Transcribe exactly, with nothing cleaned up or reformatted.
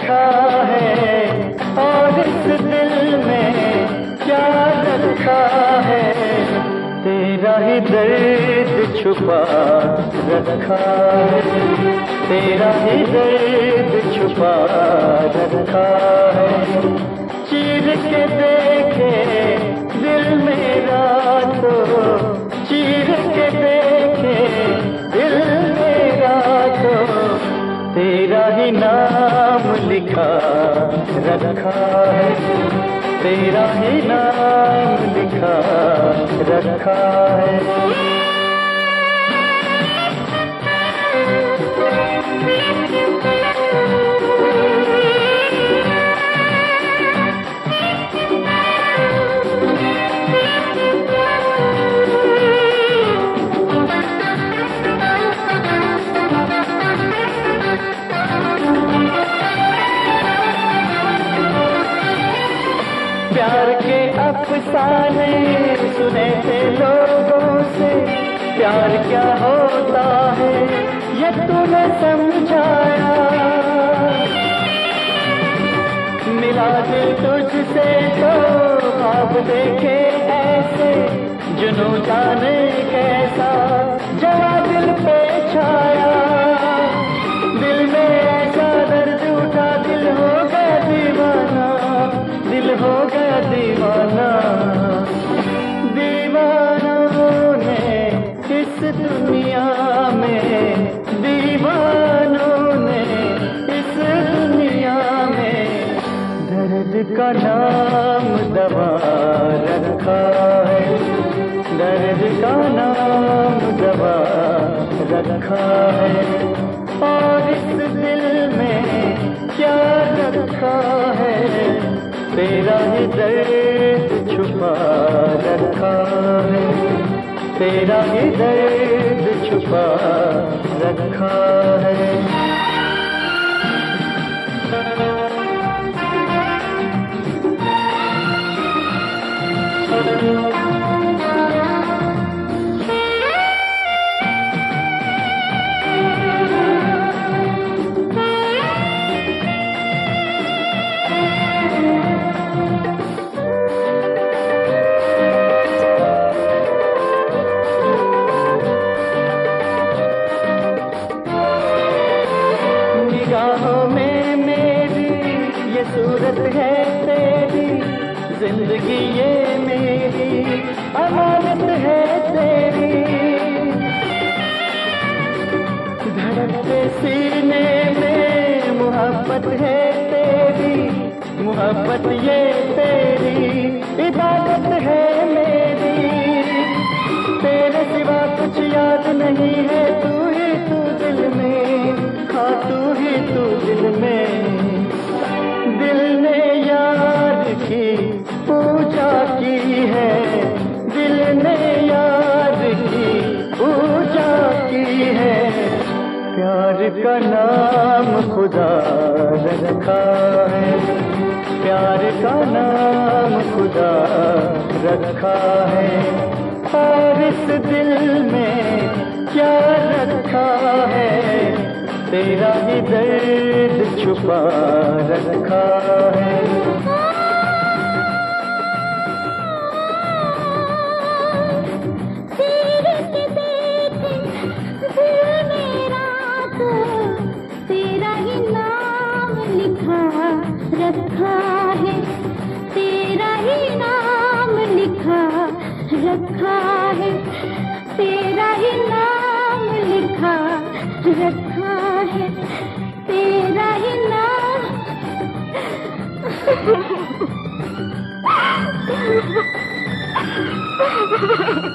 रखा है और इस दिल में क्या रखा है, तेरा ही दर्द छुपा रखा है, तेरा ही दर्द छुपा रखा है। चीर के देखे दिल मेरा तो, चीर के देखे दिल मेरा तो, तेरा ही नाम लिखा रखा है, तेरा ही नाम लिखा रखा है। प्यार के अफसाने सुने थे लोगों से, प्यार क्या होता है ये तूने समझाया। मिला दिल तुझसे तो ख्वाब देखे ऐसे, जुनूं जाने कैसा जवा दिल पे छाया। दिल में ऐसा दर्द उठा, दिल हो गया दीवाना, दिल हो गया दीवाना। दीवानों ने इस दुनिया में, दीवानों ने इस दुनिया में दर्द का नाम दवा रखा है, दर्द का नाम दवा रखा है। और इस दिल में क्या रखा है, तेरा ही दर्द छुपा रखा है, तेरा ही दर्द छुपा रखा है। निगाहों में मेरी ये सूरत है तेरी, जिंदगी ये मेरी अमानत है तेरी। धड़कते सीने में मोहब्बत है तेरी, मोहब्बत ये तेरी इबादत है मेरी। तेरे सिवा कुछ याद नहीं है, तू ही तू दिल में, हाँ तू ही तू दिल में। दिल ने याद की पूजा की है, दिल ने याद की पूजा की है। प्यार का नाम खुदा रखा है, प्यार का नाम खुदा रखा है। और इस दिल में क्या रखा है, तेरा ही दर्द छुपा रखा है। रखा है, तेरा ही नाम लिखा रखा है, तेरा ही नाम लिखा रखा है, तेरा ही नाम